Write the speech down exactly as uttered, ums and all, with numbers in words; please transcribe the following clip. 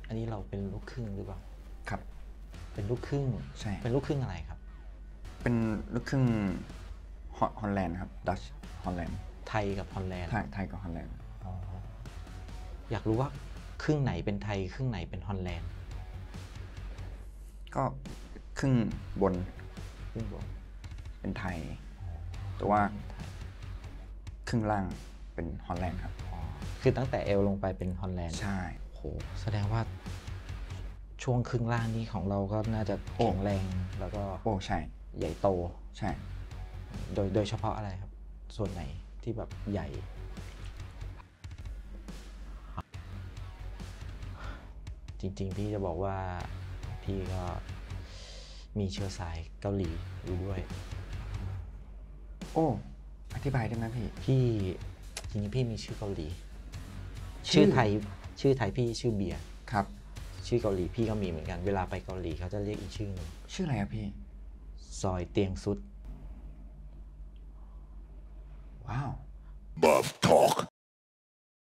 อันนี้เราเป็นลูกครึ่งหรือเปล่าครับเป็นลูกครึ่งใช่เป็นลูกครึ่งอะไรครับเป็นลูกครึ่งฮอลแลนด์ครับดัชฮอลแลนด์ไทยกับฮอลแลนด์ไทยไทยกับฮอลแลนด์อยากรู้ว่าครึ่งไหนเป็นไทยครึ่งไหนเป็นฮอลแลนด์ก็ครึ่งบนครึ่งบนเป็นไทยแต่ว่าครึ่งล่างเป็นฮอลแลนด์ครับคือตั้งแต่เอวลงไปเป็นฮอลแลนด์ใช่โหแสดงว่าช่วงครึ่งล่างนี้ของเราก็น่าจะแข็งแรงแล้วก็โอ้ใช่ใหญ่โตใช่โดยโดยเฉพาะอะไรครับส่วนไหนที่แบบใหญ่จริงๆพี่จะบอกว่าพี่ก็มีเชื้อสายเกาหลีอยู่ด้วยโอ้อธิบายได้ไหมพี่พี่จริงๆพี่มีชื่อเกาหลีชื่อไทยชื่อไทยพี่ชื่อเบียร์ครับชื่อเกาหลีพี่ก็มีเหมือนกันเวลาไปเกาหลีเขาจะเรียกอีกชื่อนึงชื่ออะไรครับพี่ซอยเตียงซุดว้าว Bob Talk